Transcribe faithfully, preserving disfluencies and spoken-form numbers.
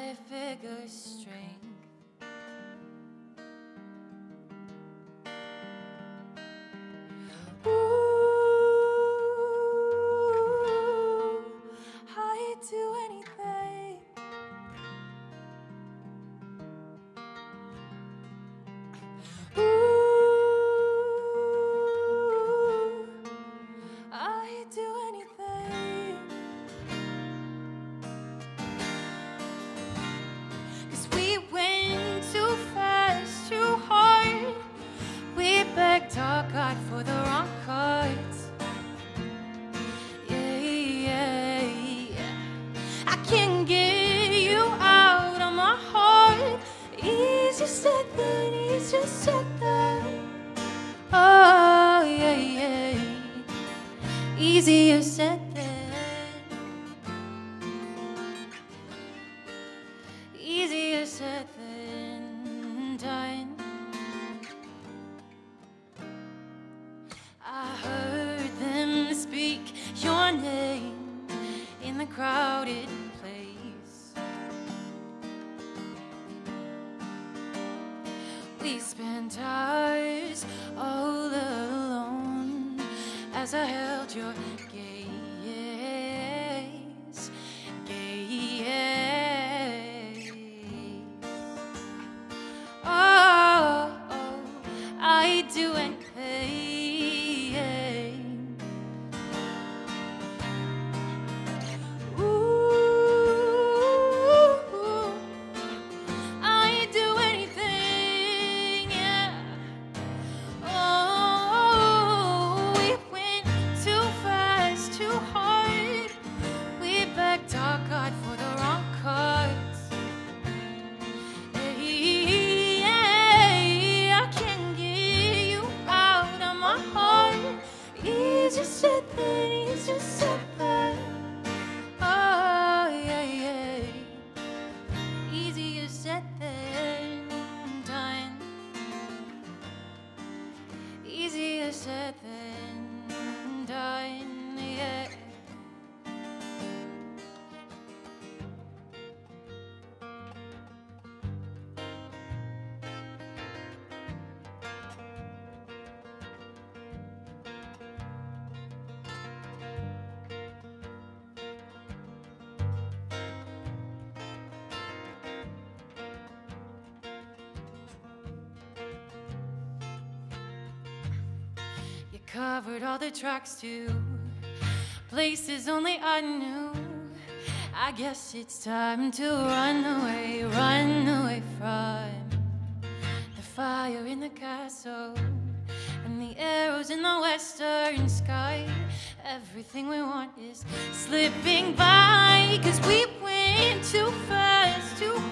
figure strength. Ooh, I'd do anything. Ooh, I'd do anything. 'Cause we went too fast, too hard. We begged our God for the wrong cards. Yeah, yeah, yeah. I can't get you out of my heart. Easier said than, easier said than. Oh, yeah, yeah. Easier said than. Easier said than done. I heard them speak your name in the crowded place. We spent hours all alone as I held your gaze, gaze. Oh, oh, I'd do anything. Just said that, he's just said that. Oh, yeah, yeah. Easier said than done. Easier said than done, yeah. Covered all the tracks to places only I knew. I guess it's time to run away, run away from the fire in the castle and the arrows in the western sky. Everything we want is slipping by, 'cause we went too fast, too